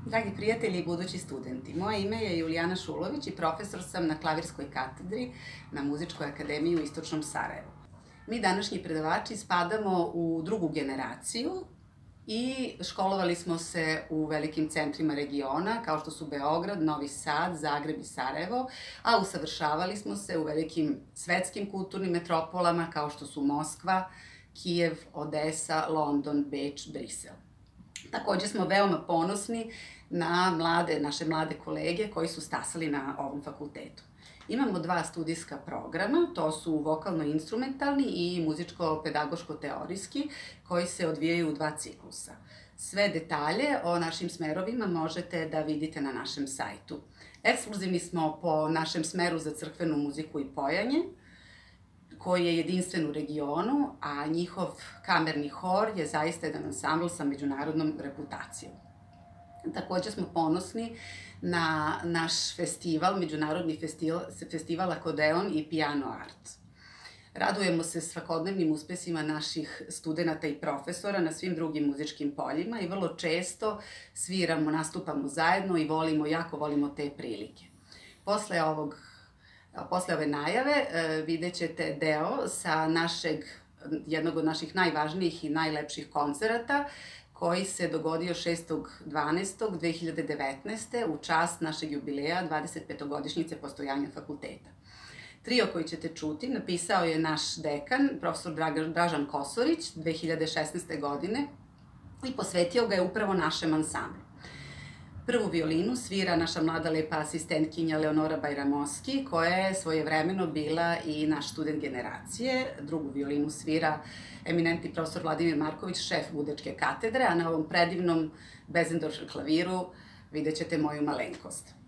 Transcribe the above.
Dragi prijatelji i budući studenti, moje ime je Julijana Šulović i profesor sam na klavirskoj katedri na Muzičkoj akademiji u Istočnom Sarajevu. Mi današnji predavači spadamo u drugu generaciju i školovali smo se u velikim centrima regiona kao što su Beograd, Novi Sad, Zagreb i Sarajevo, a usavršavali smo se u velikim svetskim kulturnim metropolama kao što su Moskva, Kijev, Odesa, London, Beč, Brisel. Takođe smo veoma ponosni na naše mlade kolege koji su stasali na ovom fakultetu. Imamo dva studijska programa, to su vokalno-instrumentalni i muzičko-pedagoško-teorijski, koji se odvijaju u dva ciklusa. Sve detalje o našim smerovima možete da vidite na našem sajtu. Ekskluzivni smo po našem smeru za crkvenu muziku i pojanje, koji je jedinstven u regionu, a njihov kamerni hor je zaista jedan ansambl sa međunarodnom reputacijom. Takođe smo ponosni na naš festival, međunarodni festival Akordeon i Piano Art. Radujemo se svakodnevnim uspesima naših studenta i profesora na svim drugim muzičkim poljima i vrlo često sviramo, nastupamo zajedno i jako volimo te prilike. Posle ove najave vidjet ćete deo sa jednog od naših najvažnijih i najlepših koncerata koji se dogodio 6.12.2019. u čast našeg jubileja 25-godišnjice postojanja fakulteta. Trio koji ćete čuti napisao je naš dekan, profesor Dražan Kosorić, 2016. godine i posvetio ga je upravo našem ansamblu. Prvu violinu svira naša mlada lepa asistentkinja Leonora Bajramoski, koja je svojevremeno bila i naš student generacije. Drugu violinu svira eminentni profesor Vladimir Marković, šef Budačke katedre, a na ovom predivnom Bezendorf klaviru vidjet ćete moju malenkost.